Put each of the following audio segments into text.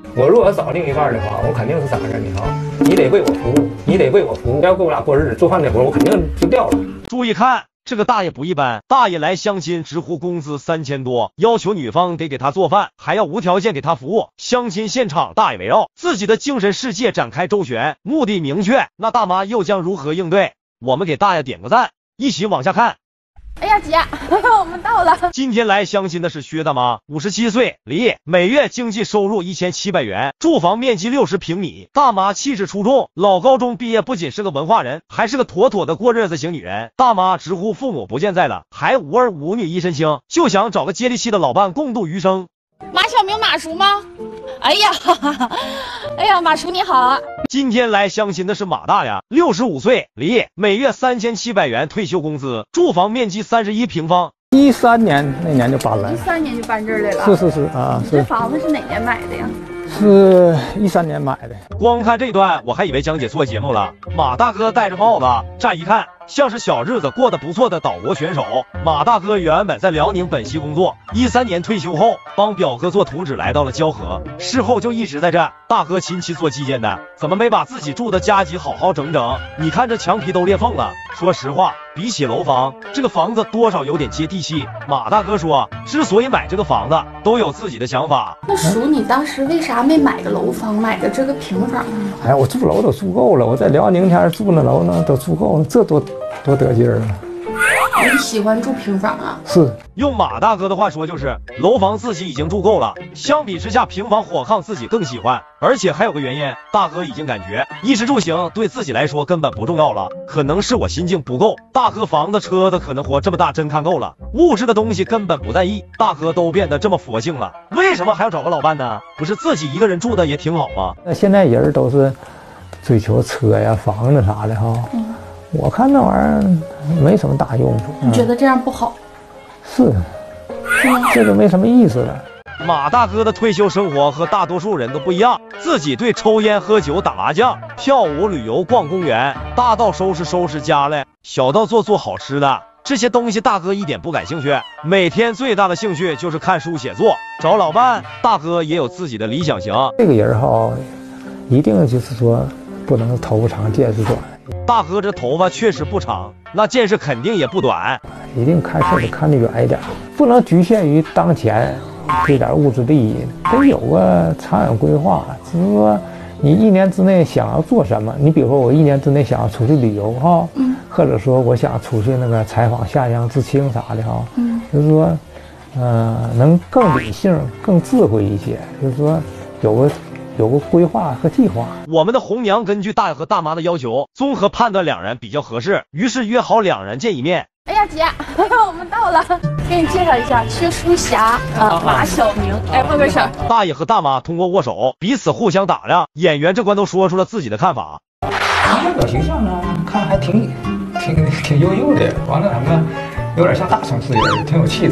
我如果要找另一半的话，我肯定是咋着？你看，你得为我服务，你得为我服务。要跟我俩过日子，做饭这活我肯定就掉了。 注意看，这个大爷不一般，大爷来相亲直呼工资3000多，要求女方得给他做饭，还要无条件给他服务。相亲现场，大爷围绕自己的精神世界展开周旋，目的明确，那大妈又将如何应对？我们给大爷点个赞，一起往下看。 哎呀姐，我们到了。 今天来相亲的是薛大妈，57岁，离，每月经济收入1700元，住房面积60平米。大妈气质出众，老高中毕业，不仅是个文化人，还是个妥妥的过日子型女人。大妈直呼父母不健在了，还无儿无女一身轻，就想找个接地气的老伴共度余生。 马小明，马叔吗？哎呀，哎呀，马叔你好啊！ 今天来相亲的是马大爷，65岁，离，每月3700元退休工资，住房面积31平方。 13年那年就搬来了 13年就搬这儿来了。 是啊， 这房子是哪年买的呀？ 是13年买的。 光看这段，我还以为江姐做节目了。马大哥戴着帽子，乍一看像是小日子过得不错的岛国选手。马大哥原本在辽宁本溪工作，13年退休后帮表哥做图纸，来到了蛟河，事后就一直在这。大哥亲戚做基建的，怎么没把自己住的家基好好整整？你看这墙皮都裂缝了。说实话，比起楼房，这个房子多少有点接地气。马大哥说，之所以买这个房子，都有自己的想法。 那叔，你当时为啥没买个楼房，买个这个平房呢？ 哎呀，我住楼都住够了，我在辽宁前住那楼呢都住够了，这多得劲儿啊！ 你喜欢住平房啊？ 是， 用马大哥的话说，就是楼房自己已经住够了，相比之下平房火炕自己更喜欢。而且还有个原因，大哥已经感觉衣食住行对自己来说根本不重要了，可能是我心境不够。大哥房子车子可能活这么大真看够了，物质的东西根本不在意。大哥都变得这么佛性了，为什么还要找个老伴呢？不是自己一个人住的也挺好吗？ 那现在人都是追求车呀、房子啥的哈。我看那玩意儿没什么大用处。 你觉得这样不好？ 是这个没什么意思了。 马大哥的退休生活和大多数人都不一样，自己对抽烟、喝酒、打麻将、跳舞、旅游、逛公园，大到收拾家来，小到做好吃的，这些东西大哥一点不感兴趣。每天最大的兴趣就是看书写作。找老伴，大哥也有自己的理想型。 这个人哈，一定就是说不能头发长见识短。 大哥这头发确实不长，那见识肯定也不短。 一定看事得看得远一点，不能局限于当前这点物质利益，得有个长远规划。就是说，你1年之内想要做什么？你比如说，我1年之内想要出去旅游哈，或者说我想出去那个采访下乡知青啥的哈，就是说，能更理性、更智慧一些，就是说有个规划和计划。 我们的红娘根据大爷和大妈的要求，综合判断两人比较合适，于是约好两人见一面。 哎呀姐，我们到了，给你介绍一下，薛淑霞马小明。哎，握个手。 大爷和大妈通过握手，彼此互相打量，演员这关都说出了自己的看法。 外表形象呢，看还挺优秀的，完了什么，有点像大城市人，挺有气质。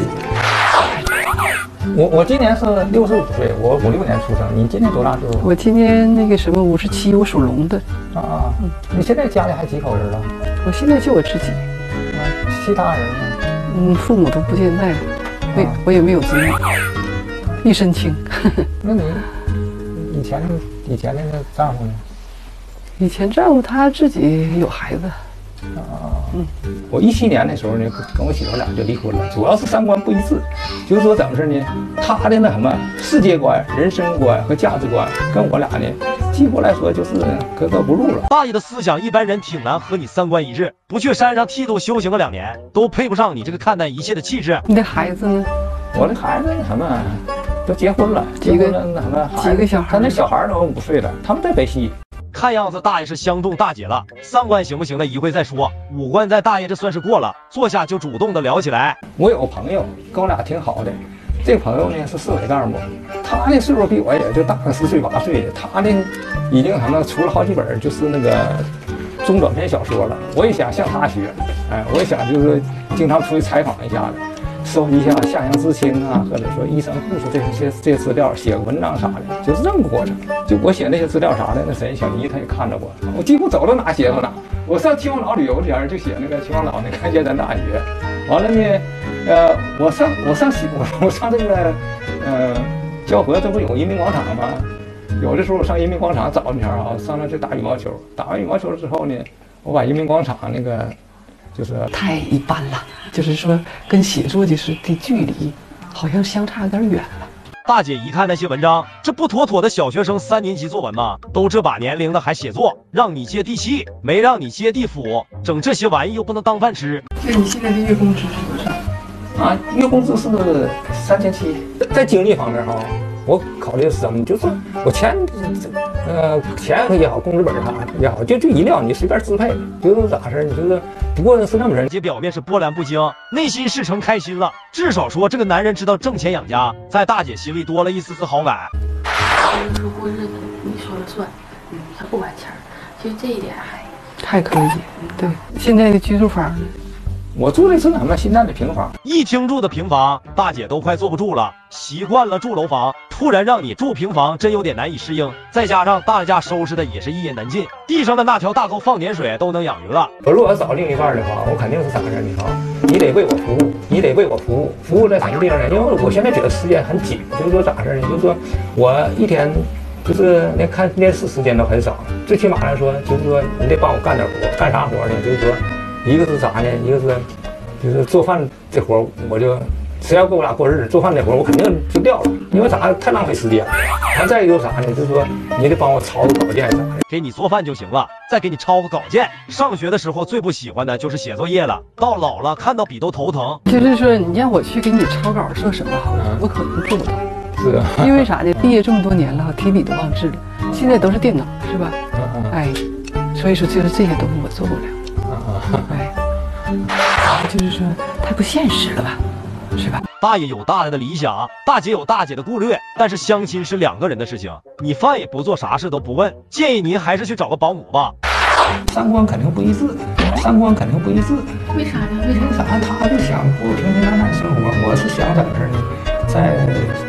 我今年是65岁，我56年出生。你今年多大岁数？ 我今年那个什么57，我属龙的。 你现在家里还几口人了？ 我现在就我自己。 其他人呢？ 父母都不健在，我也没有子女，一身轻。 那你以前那个丈夫呢？ 以前丈夫他自己有孩子。 我17年的时候呢，跟我媳妇俩就离婚了，主要是3观不一致。就是说怎么事呢？她的那什么世界观、人生观和价值观，跟我俩呢，几乎来说就是格格不入了。 大爷的思想一般人挺难和你3观一致，不去山上剃度修行个2年，都配不上你这个看淡一切的气质。 你的孩子呢？ 我的孩子什么都结婚了， 几个小孩？ 他那小孩都5岁了，他们在北溪。 看样子大爷是相中大姐了，3观行不行的一会再说，5观在大爷这算是过了。坐下就主动的聊起来。 我有个朋友跟我俩挺好的，这个朋友呢是市委干部，他呢岁数比我也就大个10岁8岁的，他呢已经什么出了好几本就是那个中短篇小说了。我也想向他学，我也想就是经常出去采访一下子，收集一下下乡知青啊，或者说医生护士这些资料，写个文章啥的，就是这么个过程。就我写那些资料啥的，那谁小妮她也看着过，我几乎走到哪写到哪。我上秦皇岛旅游前就写那个秦皇岛那个燕山大学，完了呢，我上这个蛟河，这不有人民广场吗？ 有的时候上人民广场早上啊，上那去打羽毛球，打完羽毛球之后呢，我把人民广场那个就是太一般了，就是说跟写作的距离好像相差有点远了。 大姐一看那些文章，这不妥妥的小学生3年级作文吗？都这把年龄了还写作，让你接地气，没让你接地府，整这些玩意又不能当饭吃。 那你现在的月工资是多少？ 啊，月工资是3700。在经济方面哈，我考虑的是什么？就是我钱也好，工资本也好，就一料你随便支配，就是咋事儿，你就是不过是那么人。 姐表面是波澜不惊，内心是成开心了。至少说这个男人知道挣钱养家，在大姐心里多了一丝丝好感。 就是说过日子你说了算，他不管钱儿，其实这一点还可以。对，现在的居住房呢？ 我住的是俺们新建的平房， 一听住的平房，大姐都快坐不住了。习惯了住楼房，突然让你住平房，真有点难以适应。再加上大家收拾的也是一言难尽，地上的那条大沟放点水都能养鱼了。 我如果要找另一半的话，我肯定是咋事儿呢？你得为我服务，你得为我服务。服务在什么地方呢？因为我现在觉得时间很紧，就是说咋事儿呢？就是说我一天就是连看电视时间都很少，最起码来说，就是说你得帮我干点活，干啥活呢？就是说。一个是啥呢？一个是就是做饭这活，我就谁要跟我俩过日子，做饭这活我肯定就掉了，因为啥太浪费时间了。然后再一个啥呢？就是说你得帮我抄个稿件啥的， 给你做饭就行了，再给你抄个稿件。上学的时候最不喜欢的就是写作业了，到老了看到笔都头疼。 就是说你让我去给你抄稿说什么好了，我可能做不到。 是啊， 因为啥呢？毕业这么多年了，提笔都忘字了，现在都是电脑，是吧？哎，所以说就是这些东西我做不了。哎，就是说太不现实了吧，是吧？ 大爷有大爷的理想，大姐有大姐的顾虑，但是相亲是2个人的事情，你饭也不做，啥事都不问，建议您还是去找个保姆吧。 三观肯定不一致，三观肯定不一致。 为啥呢？ 为啥？他就想过平平淡淡生活，我是想在这儿呢，在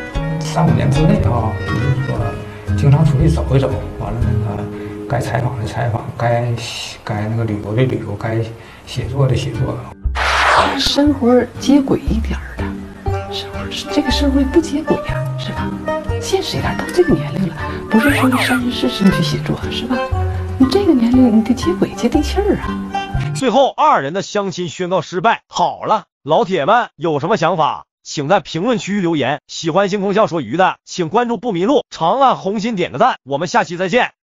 3、5年之内啊，就是说经常出去走一走，完了那个。该采访的采访，该那个旅游的旅游，该写作的写作， 生活接轨一点的，这个社会不接轨呀，是吧？现实一点，到这个年龄了，不是说30、40去写作，是吧？你这个年龄你得接轨接地气儿啊。 最后2人的相亲宣告失败。好了，老铁们有什么想法，请在评论区留言。喜欢星空笑说鱼的，请关注不迷路，长按红心点个赞，我们下期再见。